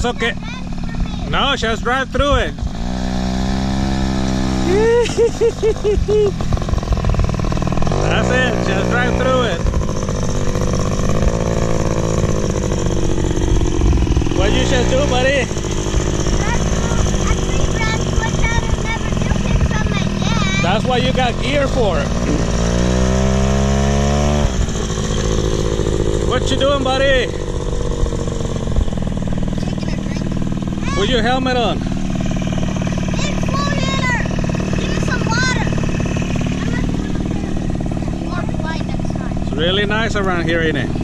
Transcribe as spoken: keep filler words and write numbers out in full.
That's okay. No, just drive through it. That's it, just drive through it. What you should do, buddy? That's what you got gear for. What you doing, buddy? Taking a drink. Put your helmet on. Big four-wheeler. Give me some water. I'm not going to or fly next time. It's really nice around here, ain't it?